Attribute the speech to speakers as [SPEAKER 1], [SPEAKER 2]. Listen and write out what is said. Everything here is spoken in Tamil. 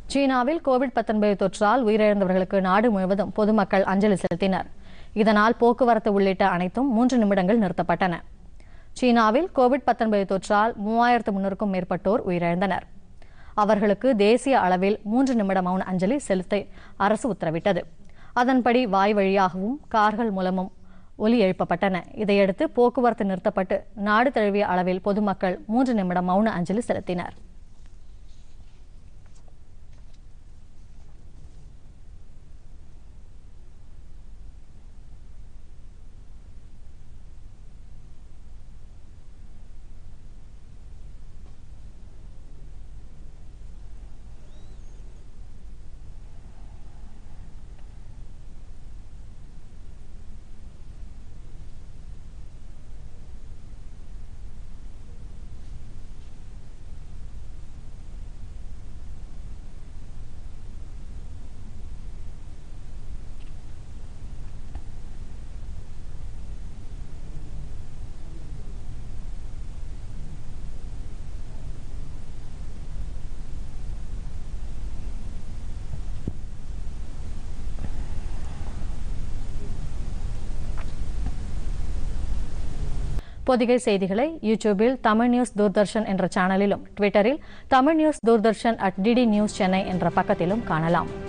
[SPEAKER 1] சீனாவில் கோவிட்-19 தொற்றால் உயிரிழந்தவர்களுக்கு நாடு முழுவதும் பொதுமக்கள் அஞ்சலி செலுத்தினர். இதனால் போக்குவரத்து உள்ளிட்ட அனைத்தும் 3 நிமிடங்கள் நிறுத்தப்பட்டன. சீனாவில் கோவிட்-19 தொற்றால் 3300க்கும் மேற்பட்டோர் உயிரிழந்தனர். அவர்களுக்கு தேசிய அளவில் 3 நிமிட மௌன அஞ்சலி செலுத்த அரசு உத்தரவிட்டது. அதன்படி வாய் வழியாகவும் கார்கள் மூலமும் ஒலி எழுப்பப்பட்டன. இதையடுத்து போக்குவரத்து நிறுத்தப்பட்டு நாடு தழுவிய அளவில் பொதுமக்கள் 3 நிமிட மௌன அஞ்சலி செலுத்தினர். பொதிகை செய்திகளை யூடியூபில் தமிழ் நியூஸ் தூர்தர்ஷன் என்ற சேனலிலும், ட்விட்டரில் Tamil news Doordarshan @DD News Chennai என்ற பக்கத்திலும் காணலாம்.